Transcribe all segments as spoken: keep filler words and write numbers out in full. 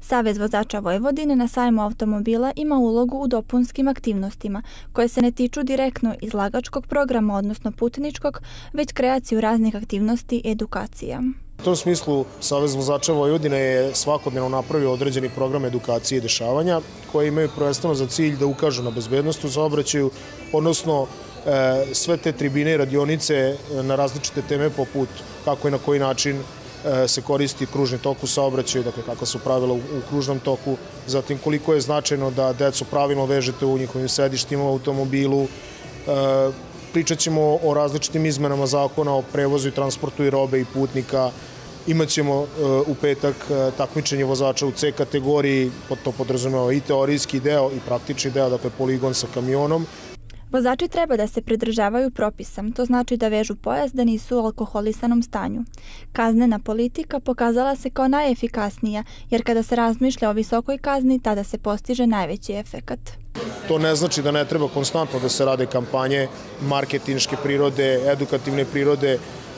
Savez vozača Vojvodine na sajmu automobila ima ulogu u dopunskim aktivnostima koje se ne tiču direktno izlagačkog programa, odnosno putničkog, već kreaciju raznih aktivnosti i edukacija. U tom smislu Savez vozača Vojvodine je svakodnevno napravio određeni program edukacije i dešavanja koje imaju prvenstveno za cilj da ukažu na bezbednost u saobraćaju, odnosno sve te tribine i radionice na različite teme poput kako i na koji način se koristi kružni tok u saobraćaju, dakle kakva su pravila u kružnom toku, zatim koliko je značajno da decu pravilno vežete u njihovim sedištima u automobilu. Pričat ćemo o različitim izmenama zakona o prevozu i transportu i robe i putnika. Imaćemo u petak takmičenje vozača u C kategoriji, to podrazumeva i teorijski deo i praktični deo, dakle poligon sa kamionom. Vozači treba da se pridržavaju propisa, to znači da vežu pojas da nisu u alkoholisanom stanju. Kaznena politika pokazala se kao najefikasnija, jer kada se razmišlja o visokoj kazni, tada se postiže najveći efekat. To ne znači da ne treba konstantno da se rade kampanje marketinške prirode, edukativne prirode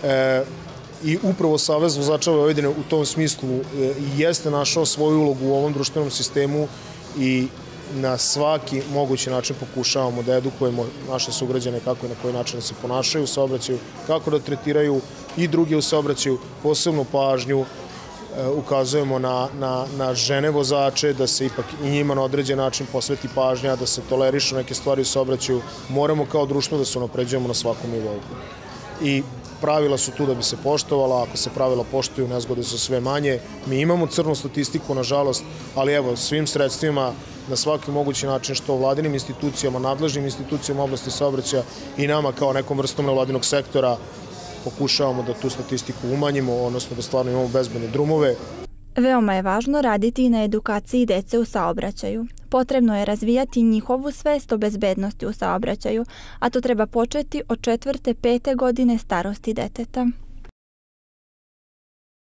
i upravo Savez vozača Vojvodine u tom smislu jeste našao svoju ulogu u ovom društvenom sistemu i na svaki mogući način pokušavamo da edukujemo naše sugrađane kako i na koji način da se ponašaju u saobraćaju, kako da tretiraju i druge u saobraćaju, posebnu pažnju ukazujemo na, na, na žene vozače, da se ipak i njima na određen način posveti pažnja, da se tolerišu neke stvari u saobraćaju. Moramo kao društvo da se unapređujemo na svakom nivou. I pravila su tu da bi se poštovala, ako se pravila poštuju, nezgode su sve manje. Mi imamo crnu statistiku, nažalost, ali evo, svim sredstvima, na svaki mogući način, što vladinim institucijama, nadležnim institucijama u oblasti saobraćaja i nama kao nekom vrstom nevladinog sektora pokušavamo da tu statistiku umanjimo, odnosno da stvarno imamo bezbedne drumove. Veoma je važno raditi i na edukaciji dece u saobraćaju. Potrebno je razvijati njihovu svest o bezbednosti u saobraćaju, a to treba početi od četvrte, pete godine starosti deteta.